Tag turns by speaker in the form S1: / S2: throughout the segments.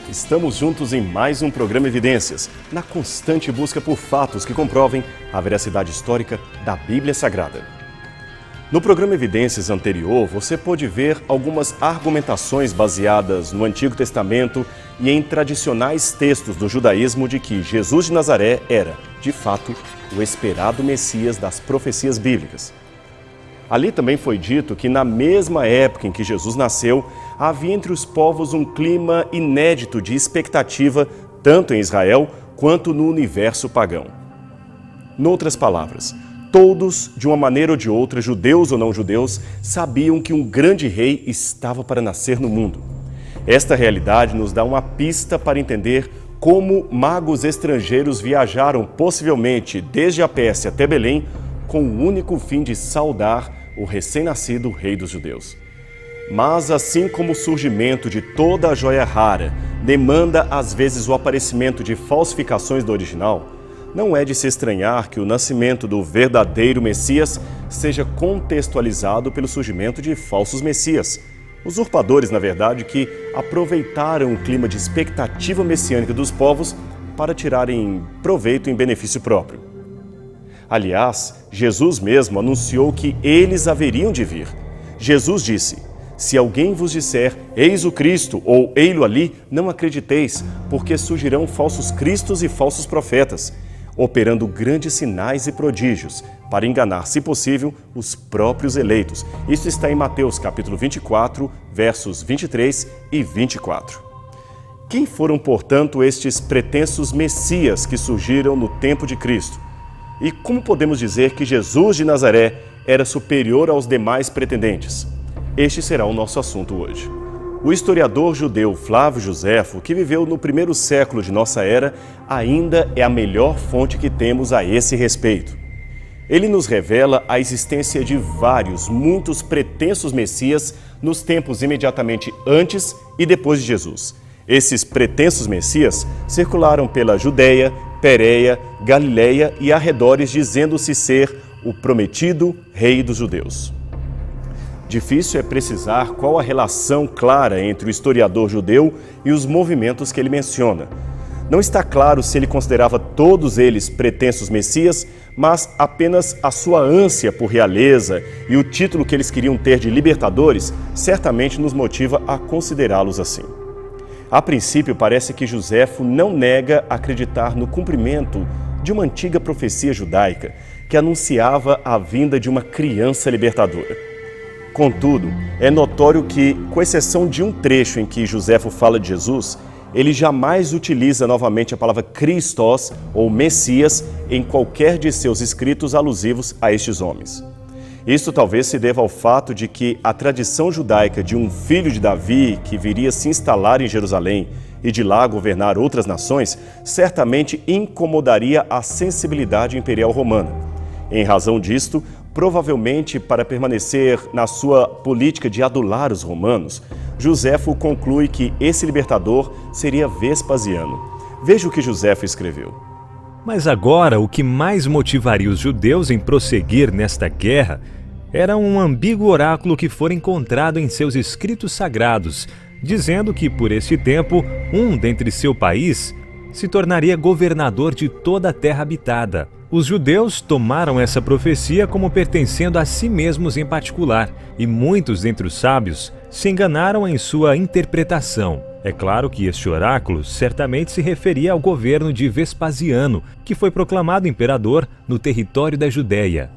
S1: Estamos juntos em mais um programa Evidências, na constante busca por fatos que comprovem a veracidade histórica da Bíblia Sagrada. No programa Evidências anterior, você pôde ver algumas argumentações baseadas no Antigo Testamento e em tradicionais textos do judaísmo de que Jesus de Nazaré era, de fato, o esperado Messias das profecias bíblicas. Ali também foi dito que na mesma época em que Jesus nasceu, havia entre os povos um clima inédito de expectativa, tanto em Israel quanto no universo pagão. Noutras palavras, todos, de uma maneira ou de outra, judeus ou não judeus, sabiam que um grande rei estava para nascer no mundo. Esta realidade nos dá uma pista para entender como magos estrangeiros viajaram possivelmente desde a Pérsia até Belém com o único fim de saudar o recém-nascido rei dos judeus. Mas assim como o surgimento de toda a joia rara demanda às vezes o aparecimento de falsificações do original, não é de se estranhar que o nascimento do verdadeiro Messias seja contextualizado pelo surgimento de falsos messias, usurpadores, na verdade, que aproveitaram o clima de expectativa messiânica dos povos para tirarem proveito em benefício próprio. Aliás, Jesus mesmo anunciou que eles haveriam de vir. Jesus disse: "Se alguém vos disser, eis o Cristo, ou ei-lo ali, não acrediteis, porque surgirão falsos cristos e falsos profetas, operando grandes sinais e prodígios, para enganar, se possível, os próprios eleitos." Isso está em Mateus capítulo 24, versos 23 e 24. Quem foram, portanto, estes pretensos messias que surgiram no tempo de Cristo? E como podemos dizer que Jesus de Nazaré era superior aos demais pretendentes? Este será o nosso assunto hoje. O historiador judeu Flávio Joséfo, que viveu no primeiro século de nossa era, ainda é a melhor fonte que temos a esse respeito. Ele nos revela a existência de muitos pretensos messias nos tempos imediatamente antes e depois de Jesus. Esses pretensos messias circularam pela Judéia, Pérea, Galileia e arredores, dizendo-se ser o prometido rei dos judeus. Difícil é precisar qual a relação clara entre o historiador judeu e os movimentos que ele menciona. Não está claro se ele considerava todos eles pretensos messias, mas apenas a sua ânsia por realeza e o título que eles queriam ter de libertadores certamente nos motiva a considerá-los assim. A princípio, parece que Joséfo não nega acreditar no cumprimento de uma antiga profecia judaica que anunciava a vinda de uma criança libertadora. Contudo, é notório que, com exceção de um trecho em que Joséfo fala de Jesus, ele jamais utiliza novamente a palavra Christos ou Messias em qualquer de seus escritos alusivos a estes homens. Isso talvez se deva ao fato de que a tradição judaica de um filho de Davi que viria se instalar em Jerusalém e de lá governar outras nações certamente incomodaria a sensibilidade imperial romana. Em razão disto, provavelmente para permanecer na sua política de adular os romanos, Joséfo conclui que esse libertador seria Vespasiano. Veja o que Joséfo escreveu.
S2: Mas agora o que mais motivaria os judeus em prosseguir nesta guerra era um ambíguo oráculo que fora encontrado em seus escritos sagrados, dizendo que por este tempo um dentre seu país se tornaria governador de toda a terra habitada. Os judeus tomaram essa profecia como pertencendo a si mesmos em particular, e muitos dentre os sábios se enganaram em sua interpretação. É claro que este oráculo certamente se referia ao governo de Vespasiano, que foi proclamado imperador no território da Judéia.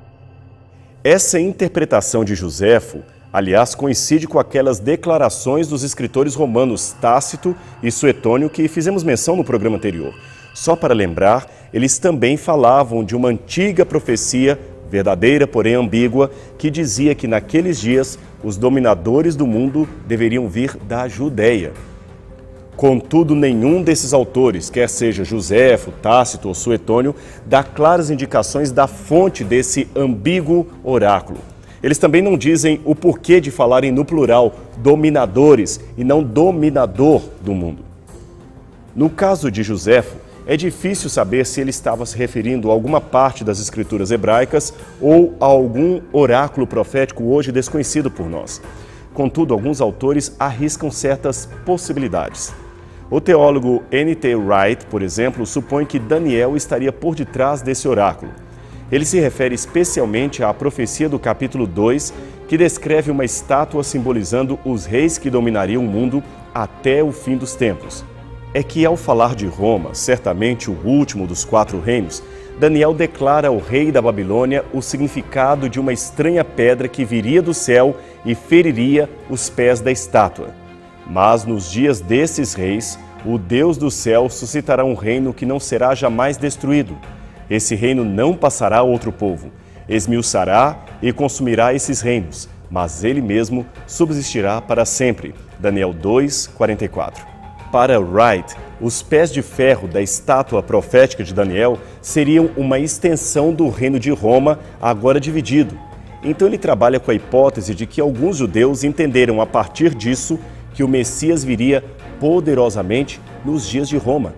S1: Essa interpretação de Joséfo, aliás, coincide com aquelas declarações dos escritores romanos Tácito e Suetônio que fizemos menção no programa anterior. Só para lembrar, eles também falavam de uma antiga profecia, verdadeira, porém ambígua, que dizia que naqueles dias os dominadores do mundo deveriam vir da Judéia. Contudo, nenhum desses autores, quer seja Joséfo, Tácito ou Suetônio, dá claras indicações da fonte desse ambíguo oráculo. Eles também não dizem o porquê de falarem no plural dominadores e não dominador do mundo. No caso de Joséfo, é difícil saber se ele estava se referindo a alguma parte das escrituras hebraicas ou a algum oráculo profético hoje desconhecido por nós. Contudo, alguns autores arriscam certas possibilidades. O teólogo N.T. Wright, por exemplo, supõe que Daniel estaria por detrás desse oráculo. Ele se refere especialmente à profecia do capítulo 2, que descreve uma estátua simbolizando os reis que dominariam o mundo até o fim dos tempos. É que, ao falar de Roma, certamente o último dos 4 reinos, Daniel declara ao rei da Babilônia o significado de uma estranha pedra que viria do céu e feriria os pés da estátua. Mas nos dias desses reis, o Deus do céu suscitará um reino que não será jamais destruído. Esse reino não passará a outro povo, esmiuçará e consumirá esses reinos, mas ele mesmo subsistirá para sempre. Daniel 2:44. Para Wright, os pés de ferro da estátua profética de Daniel seriam uma extensão do reino de Roma, agora dividido. Então ele trabalha com a hipótese de que alguns judeus entenderam a partir disso que o Messias viria poderosamente nos dias de Roma.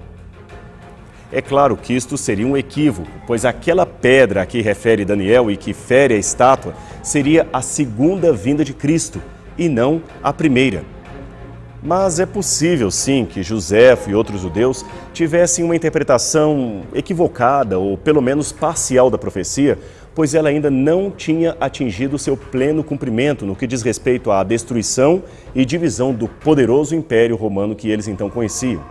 S1: É claro que isto seria um equívoco, pois aquela pedra a que refere Daniel e que fere a estátua seria a segunda vinda de Cristo e não a primeira. Mas é possível, sim, que Joséfo e outros judeus tivessem uma interpretação equivocada ou pelo menos parcial da profecia, pois ela ainda não tinha atingido seu pleno cumprimento no que diz respeito à destruição e divisão do poderoso Império Romano que eles então conheciam.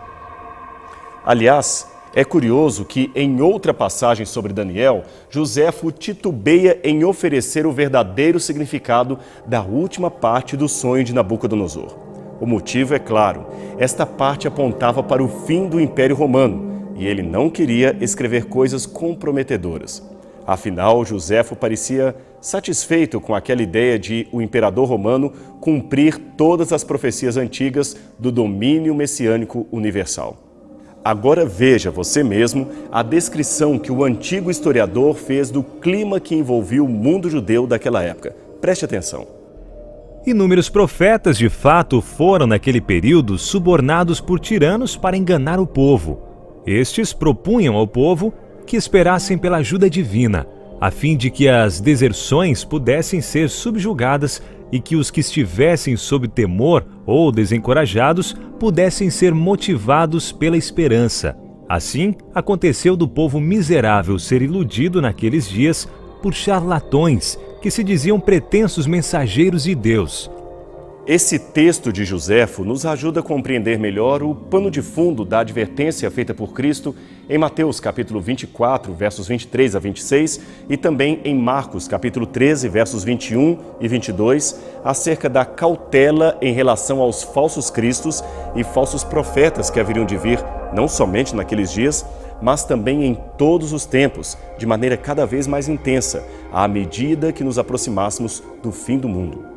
S1: Aliás, é curioso que, em outra passagem sobre Daniel, Joséfo titubeia em oferecer o verdadeiro significado da última parte do sonho de Nabucodonosor. O motivo é claro, esta parte apontava para o fim do Império Romano e ele não queria escrever coisas comprometedoras. Afinal, Joséfo parecia satisfeito com aquela ideia de o imperador romano cumprir todas as profecias antigas do domínio messiânico universal. Agora veja você mesmo a descrição que o antigo historiador fez do clima que envolvia o mundo judeu daquela época. Preste atenção.
S2: Inúmeros profetas, de fato, foram naquele período subornados por tiranos para enganar o povo. Estes propunham ao povo que esperassem pela ajuda divina, a fim de que as deserções pudessem ser subjugadas e que os que estivessem sob temor ou desencorajados pudessem ser motivados pela esperança. Assim, aconteceu do povo miserável ser iludido naqueles dias por charlatões que se diziam pretensos mensageiros de Deus.
S1: Esse texto de Joséfo nos ajuda a compreender melhor o pano de fundo da advertência feita por Cristo em Mateus capítulo 24, versos 23 a 26 e também em Marcos capítulo 13, versos 21 e 22, acerca da cautela em relação aos falsos cristos e falsos profetas que haveriam de vir não somente naqueles dias, mas também em todos os tempos, de maneira cada vez mais intensa, à medida que nos aproximássemos do fim do mundo.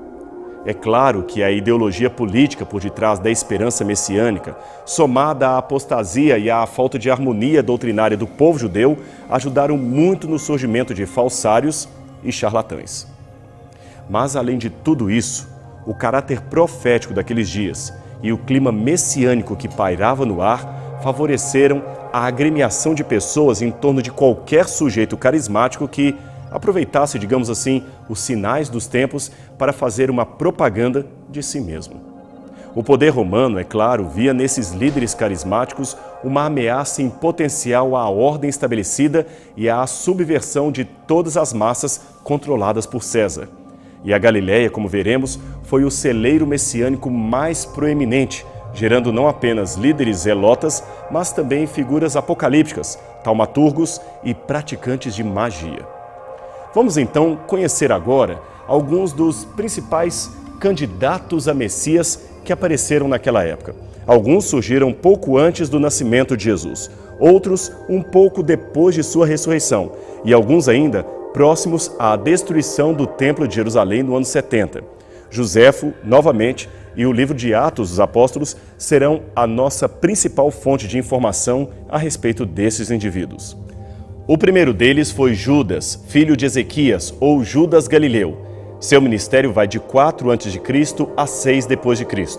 S1: É claro que a ideologia política por detrás da esperança messiânica, somada à apostasia e à falta de harmonia doutrinária do povo judeu, ajudaram muito no surgimento de falsários e charlatães. Mas, além de tudo isso, o caráter profético daqueles dias e o clima messiânico que pairava no ar favoreceram a agremiação de pessoas em torno de qualquer sujeito carismático que aproveitasse, digamos assim, os sinais dos tempos para fazer uma propaganda de si mesmo. O poder romano, é claro, via nesses líderes carismáticos uma ameaça em potencial à ordem estabelecida e à subversão de todas as massas controladas por César. E a Galileia, como veremos, foi o celeiro messiânico mais proeminente, gerando não apenas líderes zelotas, mas também figuras apocalípticas, taumaturgos e praticantes de magia. Vamos então conhecer agora alguns dos principais candidatos a Messias que apareceram naquela época. Alguns surgiram pouco antes do nascimento de Jesus, outros um pouco depois de sua ressurreição e alguns ainda próximos à destruição do Templo de Jerusalém no ano 70. Joséfo, novamente, e o livro de Atos dos Apóstolos serão a nossa principal fonte de informação a respeito desses indivíduos. O primeiro deles foi Judas, filho de Ezequias, ou Judas Galileu. Seu ministério vai de 4 a.C. a 6 d.C.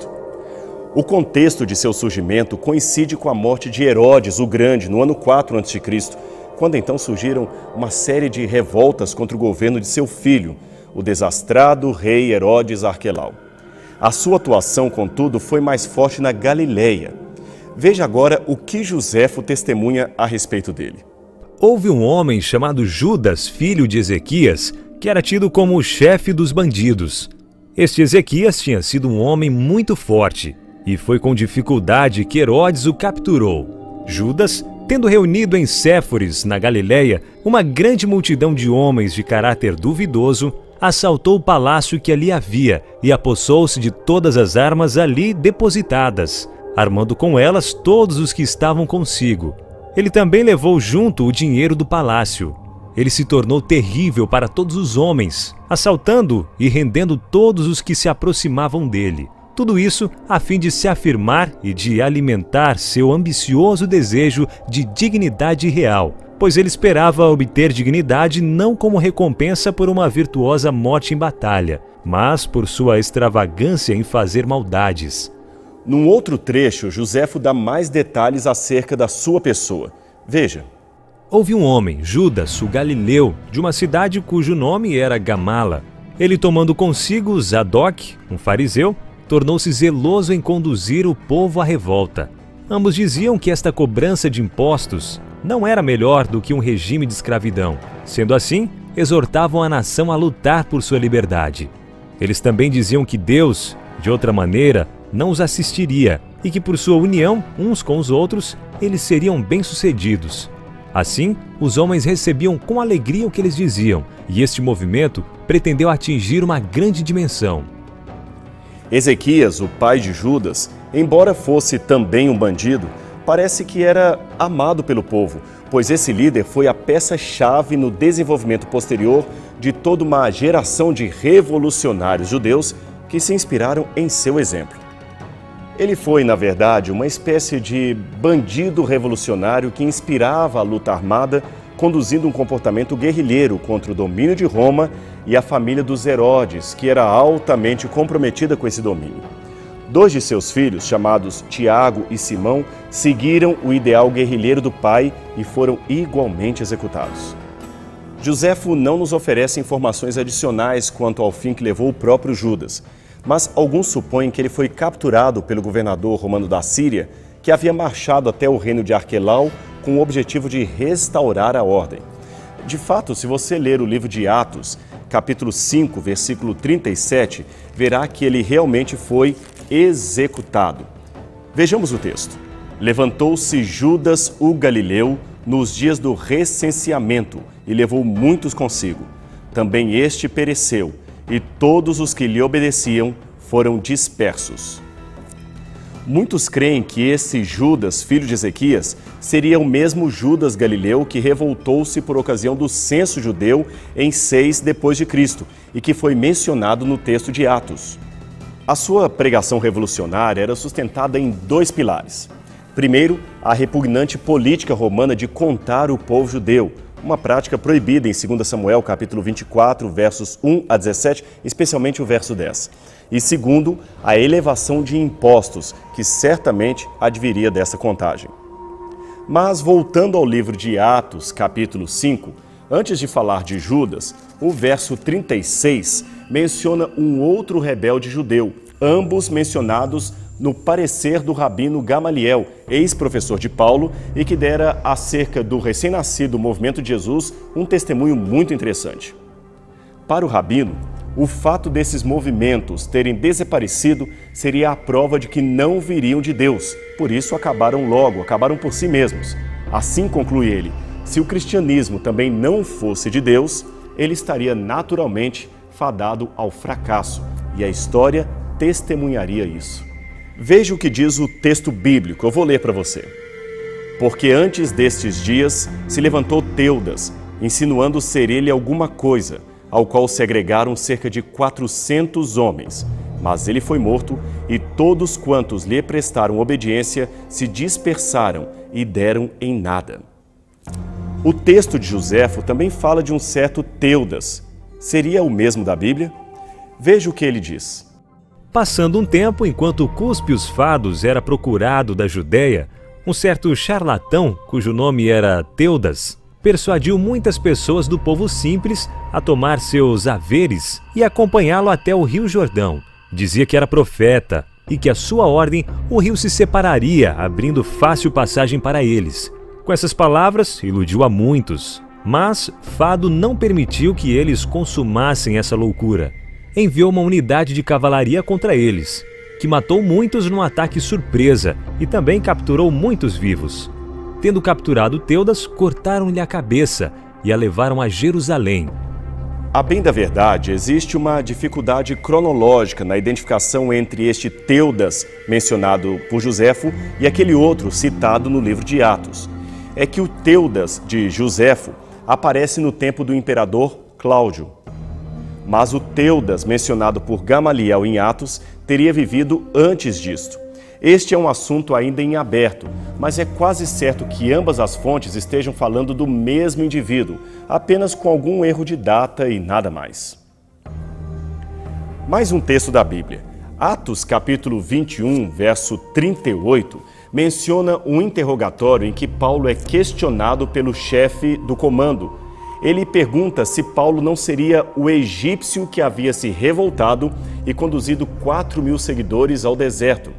S1: O contexto de seu surgimento coincide com a morte de Herodes o Grande, no ano 4 a.C., quando então surgiram uma série de revoltas contra o governo de seu filho, o desastrado rei Herodes Arquelau. A sua atuação, contudo, foi mais forte na Galileia. Veja agora o que Joséfo testemunha a respeito dele.
S2: Houve um homem chamado Judas, filho de Ezequias, que era tido como o chefe dos bandidos. Este Ezequias tinha sido um homem muito forte, e foi com dificuldade que Herodes o capturou. Judas, tendo reunido em Séforis, na Galiléia, uma grande multidão de homens de caráter duvidoso, assaltou o palácio que ali havia e apossou-se de todas as armas ali depositadas, armando com elas todos os que estavam consigo. Ele também levou junto o dinheiro do palácio. Ele se tornou terrível para todos os homens, assaltando e rendendo todos os que se aproximavam dele. Tudo isso a fim de se afirmar e de alimentar seu ambicioso desejo de dignidade real, pois ele esperava obter dignidade não como recompensa por uma virtuosa morte em batalha, mas por sua extravagância em fazer maldades.
S1: Num outro trecho, Joséfo dá mais detalhes acerca da sua pessoa. Veja.
S2: Houve um homem, Judas, o Galileu, de uma cidade cujo nome era Gamala. Ele, tomando consigo Zadok, um fariseu, tornou-se zeloso em conduzir o povo à revolta. Ambos diziam que esta cobrança de impostos não era melhor do que um regime de escravidão. Sendo assim, exortavam a nação a lutar por sua liberdade. Eles também diziam que Deus, de outra maneira, não os assistiria e que por sua união uns com os outros, eles seriam bem-sucedidos. Assim, os homens recebiam com alegria o que eles diziam, e este movimento pretendeu atingir uma grande dimensão.
S1: Ezequias, o pai de Judas, embora fosse também um bandido, parece que era amado pelo povo, pois esse líder foi a peça-chave no desenvolvimento posterior de toda uma geração de revolucionários judeus que se inspiraram em seu exemplo. Ele foi, na verdade, uma espécie de bandido revolucionário que inspirava a luta armada, conduzindo um comportamento guerrilheiro contra o domínio de Roma e a família dos Herodes, que era altamente comprometida com esse domínio. 2 de seus filhos, chamados Tiago e Simão, seguiram o ideal guerrilheiro do pai e foram igualmente executados. Joséfo não nos oferece informações adicionais quanto ao fim que levou o próprio Judas, mas alguns supõem que ele foi capturado pelo governador romano da Síria, que havia marchado até o reino de Arquelau com o objetivo de restaurar a ordem. De fato, se você ler o livro de Atos, capítulo 5, versículo 37, verá que ele realmente foi executado. Vejamos o texto. Levantou-se Judas o Galileu nos dias do recenseamento e levou muitos consigo. Também este pereceu, e todos os que lhe obedeciam foram dispersos. Muitos creem que esse Judas, filho de Ezequias, seria o mesmo Judas Galileu que revoltou-se por ocasião do censo judeu em 6 depois de Cristo e que foi mencionado no texto de Atos. A sua pregação revolucionária era sustentada em 2 pilares. Primeiro, a repugnante política romana de contar o povo judeu, uma prática proibida em 2 Samuel, capítulo 24, versos 1 a 17, especialmente o verso 10. E segundo, a elevação de impostos, que certamente adviria dessa contagem. Mas voltando ao livro de Atos, capítulo 5, antes de falar de Judas, o verso 36 menciona um outro rebelde judeu, ambos mencionados no parecer do rabino Gamaliel, ex-professor de Paulo, e que dera acerca do recém-nascido movimento de Jesus um testemunho muito interessante. Para o rabino, o fato desses movimentos terem desaparecido seria a prova de que não viriam de Deus, por isso acabaram por si mesmos. Assim conclui ele, se o cristianismo também não fosse de Deus, ele estaria naturalmente fadado ao fracasso, e a história testemunharia isso. Veja o que diz o texto bíblico, eu vou ler para você. Porque antes destes dias se levantou Teudas, insinuando ser ele alguma coisa, ao qual se agregaram cerca de 400 homens. Mas ele foi morto, e todos quantos lhe prestaram obediência se dispersaram e deram em nada. O texto de Joséfo também fala de um certo Teudas. Seria o mesmo da Bíblia? Veja o que ele diz.
S2: Passando um tempo, enquanto Cúspio Fados era procurado da Judéia, um certo charlatão, cujo nome era Teudas, persuadiu muitas pessoas do povo simples a tomar seus haveres e acompanhá-lo até o Rio Jordão. Dizia que era profeta, e que a sua ordem o rio se separaria, abrindo fácil passagem para eles. Com essas palavras, iludiu a muitos, mas Fado não permitiu que eles consumassem essa loucura. Enviou uma unidade de cavalaria contra eles, que matou muitos num ataque surpresa e também capturou muitos vivos. Tendo capturado Teudas, cortaram-lhe a cabeça e a levaram a Jerusalém.
S1: A bem da verdade, existe uma dificuldade cronológica na identificação entre este Teudas, mencionado por Josefo, e aquele outro citado no livro de Atos. É que o Teudas de Josefo aparece no tempo do imperador Cláudio. Mas o Teudas, mencionado por Gamaliel em Atos, teria vivido antes disto. Este é um assunto ainda em aberto, mas é quase certo que ambas as fontes estejam falando do mesmo indivíduo, apenas com algum erro de data e nada mais. Mais um texto da Bíblia. Atos capítulo 21, verso 38, menciona um interrogatório em que Paulo é questionado pelo chefe do comando. Ele pergunta se Paulo não seria o egípcio que havia se revoltado e conduzido 4.000 seguidores ao deserto.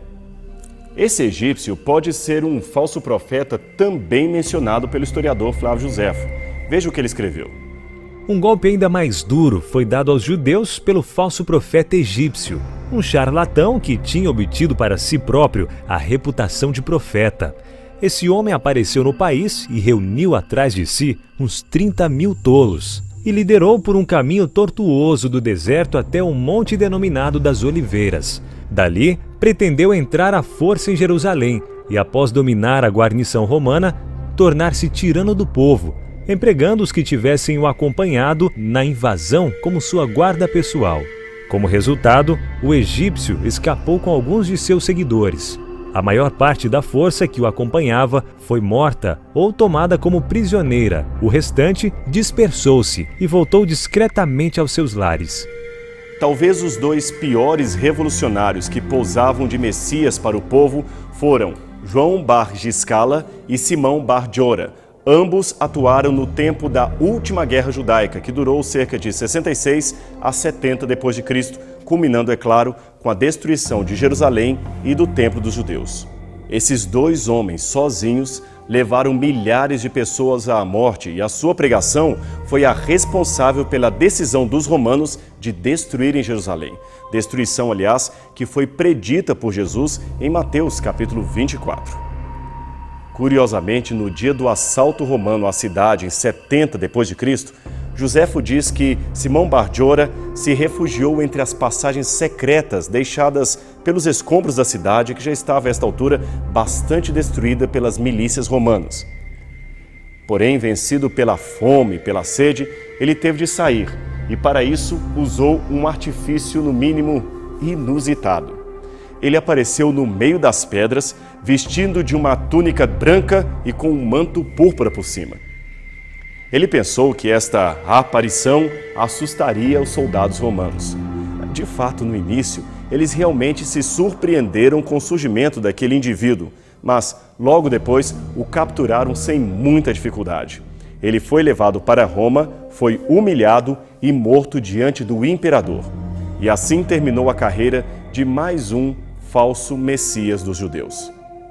S1: Esse egípcio pode ser um falso profeta também mencionado pelo historiador Flávio Josefo. Veja o que ele escreveu.
S2: Um golpe ainda mais duro foi dado aos judeus pelo falso profeta egípcio, um charlatão que tinha obtido para si próprio a reputação de profeta. Esse homem apareceu no país e reuniu atrás de si uns 30.000 tolos e liderou por um caminho tortuoso do deserto até um monte denominado das Oliveiras. Dali, pretendeu entrar à força em Jerusalém e, após dominar a guarnição romana, tornar-se tirano do povo, empregando os que tivessem o acompanhado na invasão como sua guarda pessoal. Como resultado, o egípcio escapou com alguns de seus seguidores. A maior parte da força que o acompanhava foi morta ou tomada como prisioneira. O restante dispersou-se e voltou discretamente aos seus lares.
S1: Talvez os dois piores revolucionários que pousavam de Messias para o povo foram João Bar Giscala e Simão Bar Jora. Ambos atuaram no tempo da última guerra judaica, que durou cerca de 66 a 70 d.C., culminando, é claro, com a destruição de Jerusalém e do Templo dos Judeus. Esses dois homens, sozinhos, levaram milhares de pessoas à morte e a sua pregação foi a responsável pela decisão dos romanos de destruírem Jerusalém. Destruição, aliás, que foi predita por Jesus em Mateus capítulo 24. Curiosamente, no dia do assalto romano à cidade, em 70 d.C., Josefo diz que Simão Bar Jora se refugiou entre as passagens secretas deixadas pelos escombros da cidade, que já estava, a esta altura, bastante destruída pelas milícias romanas. Porém, vencido pela fome e pela sede, ele teve de sair e, para isso, usou um artifício, no mínimo, inusitado. Ele apareceu no meio das pedras, vestindo de uma túnica branca e com um manto púrpura por cima. Ele pensou que esta aparição assustaria os soldados romanos. De fato, no início, eles realmente se surpreenderam com o surgimento daquele indivíduo, mas logo depois o capturaram sem muita dificuldade. Ele foi levado para Roma, foi humilhado e morto diante do imperador. E assim terminou a carreira de mais um falso Messias dos judeus.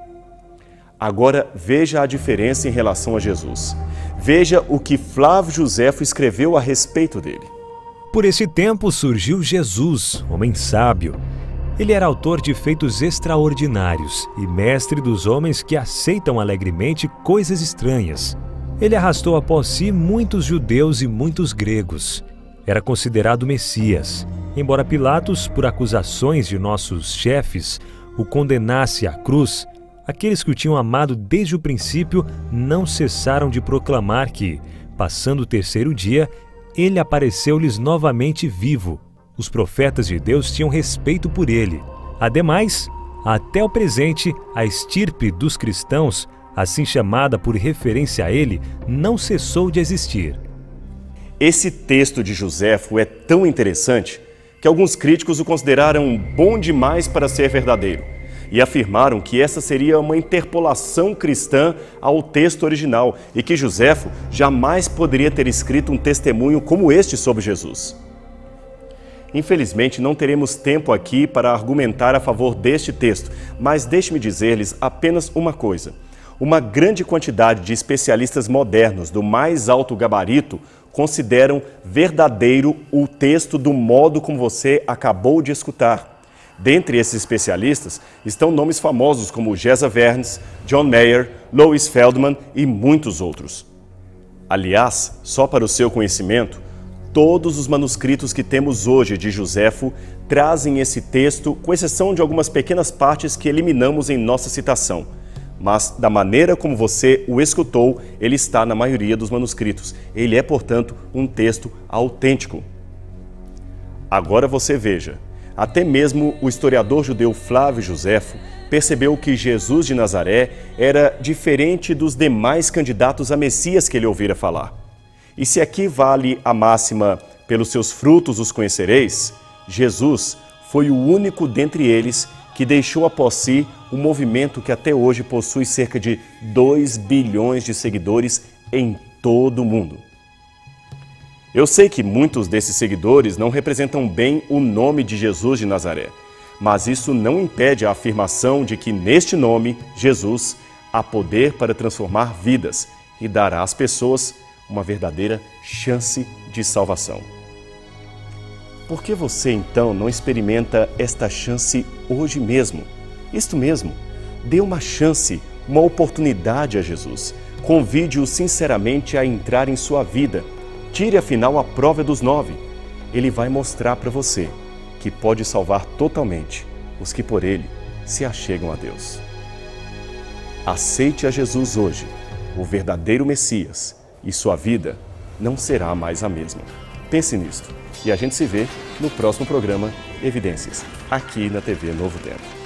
S1: Agora veja a diferença em relação a Jesus. Veja o que Flávio Josefo escreveu a respeito dele.
S2: Por esse tempo surgiu Jesus, homem sábio. Ele era autor de feitos extraordinários e mestre dos homens que aceitam alegremente coisas estranhas. Ele arrastou após si muitos judeus e muitos gregos. Era considerado Messias, embora Pilatos, por acusações de nossos chefes, o condenasse à cruz. Aqueles que o tinham amado desde o princípio não cessaram de proclamar que, passando o terceiro dia, ele apareceu-lhes novamente vivo. Os profetas de Deus tinham respeito por ele. Ademais, até o presente, a estirpe dos cristãos, assim chamada por referência a ele, não cessou de existir.
S1: Esse texto de Josefo é tão interessante que alguns críticos o consideraram bom demais para ser verdadeiro e afirmaram que essa seria uma interpolação cristã ao texto original e que Josefo jamais poderia ter escrito um testemunho como este sobre Jesus. Infelizmente, não teremos tempo aqui para argumentar a favor deste texto, mas deixe-me dizer-lhes apenas uma coisa. Uma grande quantidade de especialistas modernos do mais alto gabarito consideram verdadeiro o texto do modo como você acabou de escutar. Dentre esses especialistas estão nomes famosos como Geza Vernes, John Mayer, Lois Feldman e muitos outros. Aliás, só para o seu conhecimento, todos os manuscritos que temos hoje de Joséfo trazem esse texto, com exceção de algumas pequenas partes que eliminamos em nossa citação. Mas, da maneira como você o escutou, ele está na maioria dos manuscritos. Ele é, portanto, um texto autêntico. Agora você veja, até mesmo o historiador judeu Flávio Joséfo percebeu que Jesus de Nazaré era diferente dos demais candidatos a Messias que ele ouvira falar. E se aqui vale a máxima, pelos seus frutos os conhecereis, Jesus foi o único dentre eles que deixou após si um movimento que até hoje possui cerca de 2 bilhões de seguidores em todo o mundo. Eu sei que muitos desses seguidores não representam bem o nome de Jesus de Nazaré, mas isso não impede a afirmação de que neste nome, Jesus, há poder para transformar vidas e dará às pessoas uma verdadeira chance de salvação. Por que você, então, não experimenta esta chance hoje mesmo? Isto mesmo, dê uma chance, uma oportunidade a Jesus. Convide-o sinceramente a entrar em sua vida. Tire, afinal, a prova dos 9. Ele vai mostrar para você que pode salvar totalmente os que por ele se achegam a Deus. Aceite a Jesus hoje, o verdadeiro Messias, e sua vida não será mais a mesma. Pense nisto e a gente se vê no próximo programa Evidências, aqui na TV Novo Tempo.